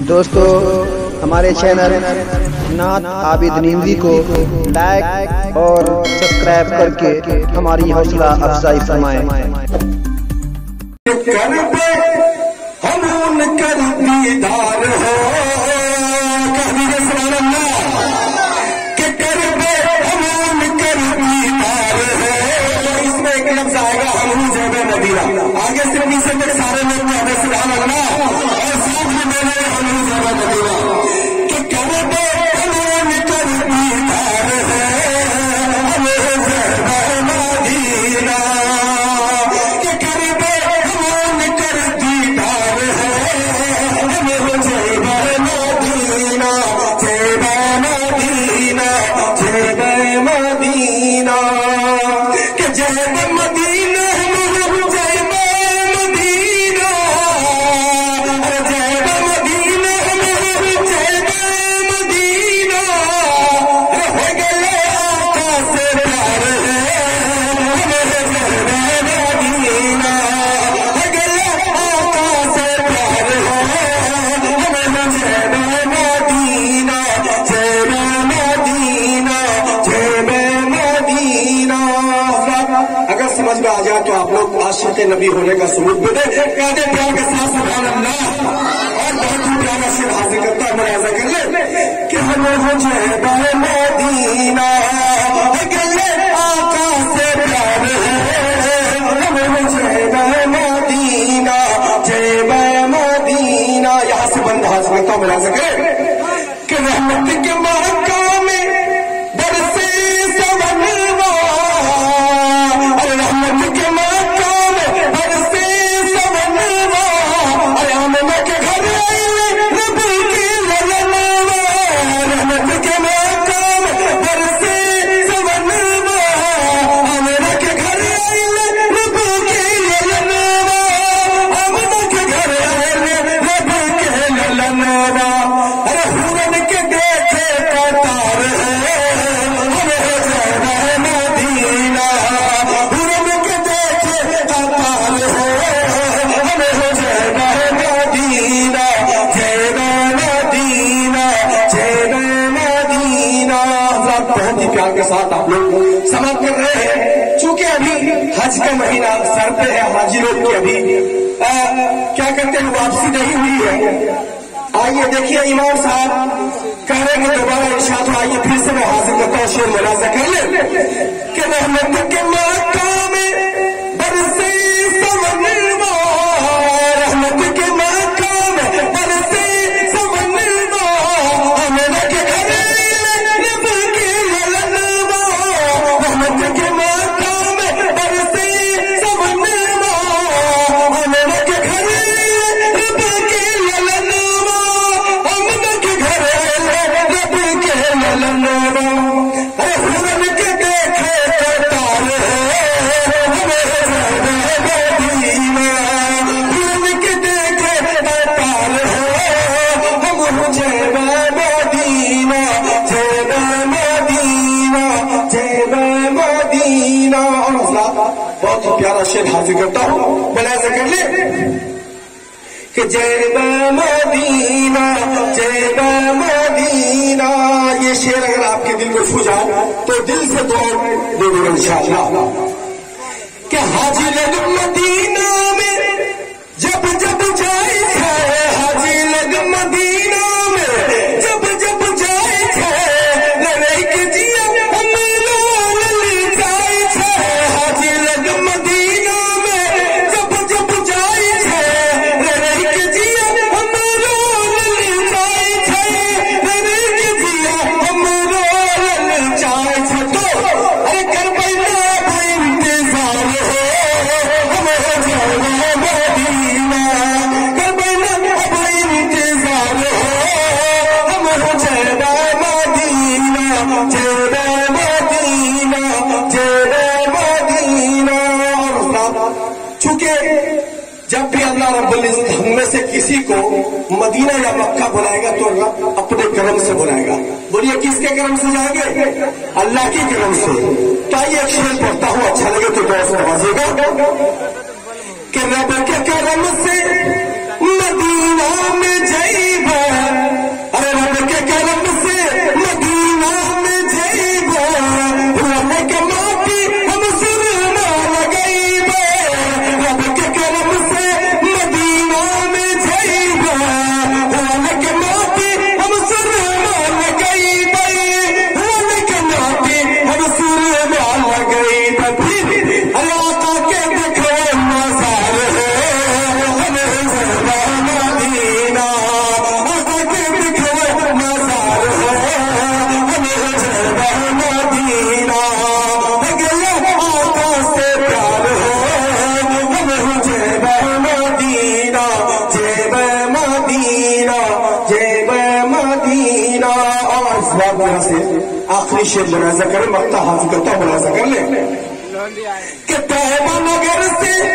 دوستو ہمارے چینل نعت عابد نیندی کو لائک اور سبسکرائب کر کے ہماری حوصلہ افزائی فرمائیں۔ آگے سے نیچے تک سارے لوگ کہتے سبحان اللہ اور ساتھ میں میرے ہمیں زیادہ مدینہ کہ کرب ہم کر دیدار ہے ہمیں زیادہ مدینہ کہ کرب ہم کر دیدار ہے ہمیں زیادہ مدینہ زیادہ مدینہ زیادہ مدینہ کہ زیادہ مدینہ آ جائے تو آپ لوگ عاشق نبی ہونے کا ثبوت بھی دیں، کہتے پیار کے ساتھ سبحان اللہ اور بہت ہی پیارا شعر حاصل کرتا ہے، ملاحظہ کر لیں کہ ہمیں ہو جائے بہ مدینہ گلے آقا سے پیار ہے ہمیں ہو جائے بہ مدینہ جے بہ مدینہ۔ یہاں سے بند حاصل کرتا ہوں، ملاحظہ کریں کہ رحمت کے مکہ میں برسے سونوا کے ساتھ آپ لوگ سماعت کر رہے ہیں۔ چونکہ ابھی حج کا مہینہ سر پہ ہے، حاجی لوگ کی ابھی کیا کہتے ہیں واپسی نہیں ہوئی ہے۔ آئیے دیکھیے امام صاحب کہہ رہے ہیں دوبارہ ارشاد ہو، آئیے پھر سے میں حاضر کرتا ہوں، شعر ملاحظہ کر لیں کہ رحمت کے مکہ میں برسے سونوا رحمت کے مکہ میں برسے سونوا امر کے گھر پیارا شعر حاضر کرتا ہوں، ملاحظہ کر لیں کہ جیب مدینہ جیب مدینہ۔ یہ شعر اگر آپ کے دل کو چھو جائے تو دل سے دعا دے دیں انشاءاللہ کہ حاجی لگ مدینہ میں جب جب جائے ہے حاجی لگ مدینہ میں جب جب جائے ہے لڑائی کے جیا ہم لال جائے ہے حاجی لگ مدینہ میں جب جب جائے ہے لڑائی کے جیا ہم لال جائے ہے لڑائی کے جیا ہم لال جائے ہے تو ارے کربلا انتظار ہے ہمیں جانا مدینہ کربلا انتظار ہے ہمیں جانا مدینہ جانا مدینہ جانا مدینہ۔ چونکہ جب بھی اللہ رب العزت ہم میں سے کسی کو مدینہ یا مکہ بلائے گا تو اللہ اپنے کرم سے بلائے گا۔ بولیے کس کے کرم سے جائیں گے؟ اللہ کے کرم سے۔ تو آئیے ایک شعر پڑھتا ہوں، اچھا لگے تو دعا سے نوازے گا کہ رب کے کرم سے مدینہ میں جائے यहां से आखिरी शेर मुलाजा करें, मक्ता हासिल करता मुलाजा कर ले कि तैबा नगर से